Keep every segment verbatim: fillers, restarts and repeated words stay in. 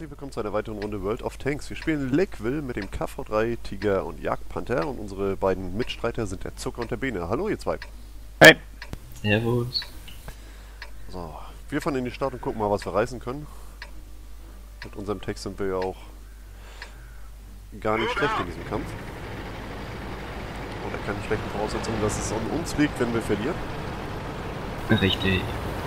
herzlich willkommen zu einer weiteren Runde World of Tanks. Wir spielen Lakeville mit dem K V drei, Tiger und Jagdpanther und unsere beiden Mitstreiter sind der Zucker und der Bene. Hallo ihr zwei. Hey. Servus. So, wir fahren in die Stadt und gucken mal, was wir reißen können. Mit unserem Text sind wir ja auch gar nicht schlecht in diesem Kampf. Oder keine schlechten Voraussetzungen, dass es an uns liegt, wenn wir verlieren. Richtig.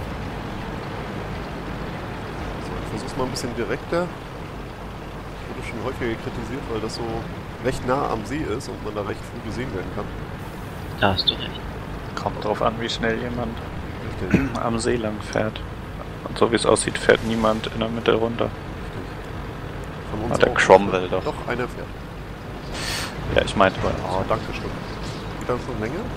Ich versuch's mal ein bisschen direkter. Ich wurde schon häufiger kritisiert, weil das so recht nah am See ist und man da recht früh gesehen werden kann. Da hast du recht. Kommt drauf an, wie schnell jemand Richtig. am See lang fährt. Und so wie es aussieht, fährt niemand in der Mitte runter. Richtig. Von uns Ah, der auch. Cromwell doch. Doch, einer fährt. Ja, ich meinte mal. Oh, danke schön. Geht das noch länger?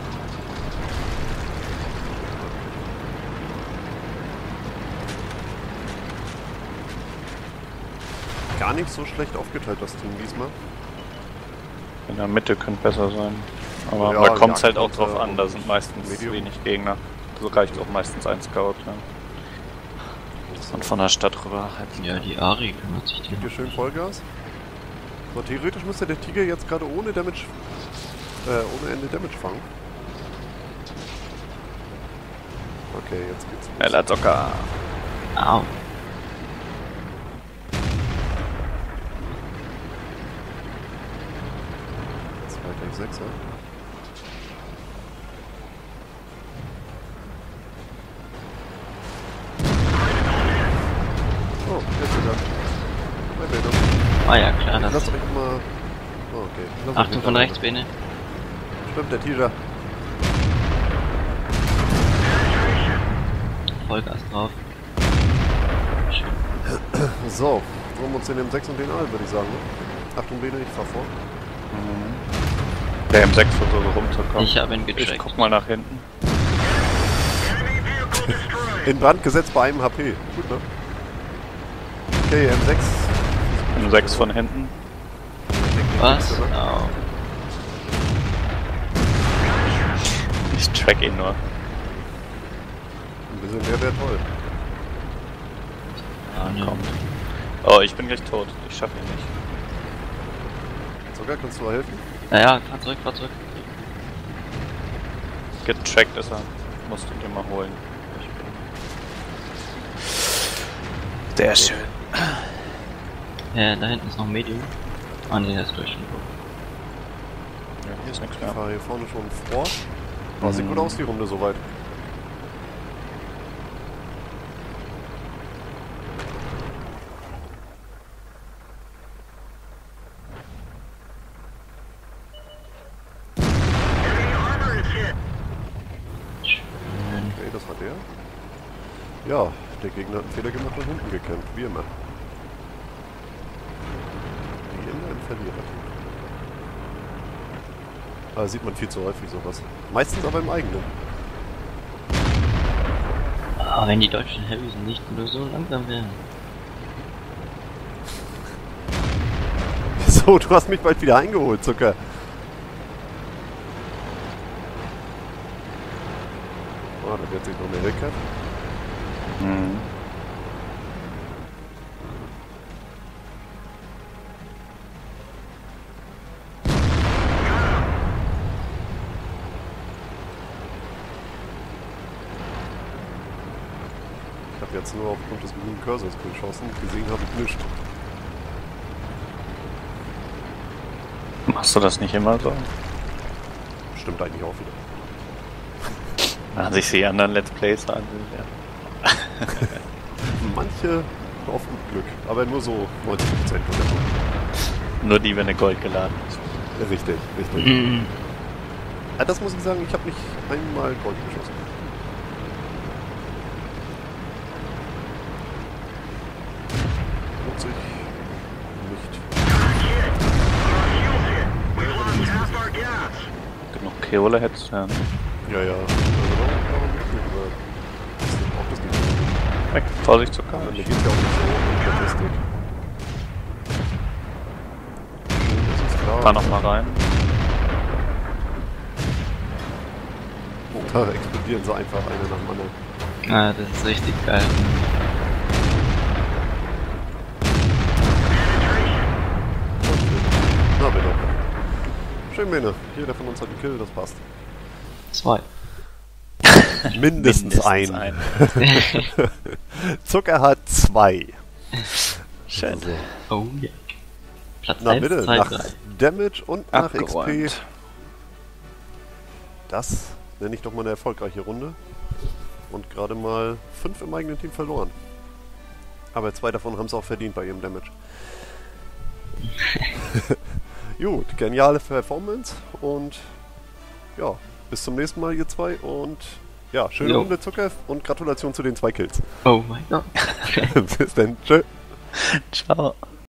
Gar nicht so schlecht aufgeteilt, das Team diesmal. In der Mitte könnte besser sein. Aber Ja, da kommt es halt auch Jagdpanzer drauf an, da sind und meistens Medium. wenig Gegner. So reicht auch meistens ein Scout. Ja. Und von der Stadt rüber halt. Ja, die Ari kümmert sich Gibt ihr die. schön Vollgas? So, theoretisch müsste der Tiger jetzt gerade ohne Damage, äh, ohne Ende Damage fangen. Okay, jetzt geht's los. Ella Zocker. Au. Zweiter Sechser. Oh, jetzt wieder. Mein Bildung. Ah ja, klar, das. Lasst euch mal. Oh, okay. Lasst euch Achtung nicht von da- rechts, Bene. Stimmt, der Tiger. Vollgas drauf. Schön. So, wollen wir uns in dem sechs und den A, würde ich sagen. Ne? Achtung, Bene, ich fahr vor. Der M sechs versucht rumzukommen. Ich habe ihn Ich gecheckt. guck mal nach hinten. In Brand gesetzt bei einem H P. Gut, ne? Okay, M sechs. M sechs von hinten. Was? Au. Ich track ihn nur. Ein bisschen mehr wäre toll. Ah, ne. Kommt. Oh, ich bin gleich tot. Ich schaff ihn nicht. Sogar, kannst du mal helfen? Naja, fahr zurück, fahr zurück. Getrackt ist er. Musst du dir mal holen. Sehr schön. Ja, da hinten ist noch ein Medium. Ah ne, der ist durch. Ja, hier ist nichts Ich mehr. fahre hier vorne schon vor. Oh, sieht gut aus, die Runde soweit. Schön. Okay, das war der. Ja, der Gegner hat einen Fehler gemacht und hinten gekämpft, wie immer. Wie immer ein Verlierer. Da sieht man viel zu häufig sowas. Meistens aber im eigenen. Ah, wenn die deutschen Heavys nicht nur so langsam wären. So, du hast mich bald wieder eingeholt, Zucker. Oh, da wird sich noch mehr Rückkehr. Mhm. Ich habe jetzt nur aufgrund des grünen Cursors geschossen. Gesehen habe ich nichts. Machst du das nicht immer so? Stimmt eigentlich auch wieder. Na, sich die anderen Let's Plays an. Ja. Manche auf gut Glück, aber nur so neunzig Prozent oder so. Nur die, wenn der Gold geladen ist. Richtig, richtig. Mhm. Ja, das muss ich sagen, ich habe nicht einmal Gold geschossen. Lohnt sich nicht. Genug Keole hättest du ja. Ja, ja. Also, warum nicht, aber ich brauch das nicht. Weg. Vorsicht zu Aber mir Karte. geht's ja auch nicht so um Statistik. Das ist klar. Fahr noch mal rein. Da explodieren sie einfach einer nach dem anderen. Ah, das ist richtig geil. schön, Bene. Jeder von uns hat einen Kill, das passt. Zwei. Mindestens, Mindestens ein. ein. Zucker hat zwei. Schön. So. Oh ja. Platz Na eins, bitte, zwei, nach drei. Damage und nach X P. Abgeräumt. Das nenne ich doch mal eine erfolgreiche Runde. Und gerade mal fünf im eigenen Team verloren. Aber zwei davon haben es auch verdient bei ihrem Damage. Gut, geniale Performance und ja, bis zum nächsten Mal ihr zwei und ja, schöne Jo. Runde Zucker und Gratulation zu den zwei Kills. Oh mein Gott. Bis dann, tschö. Ciao.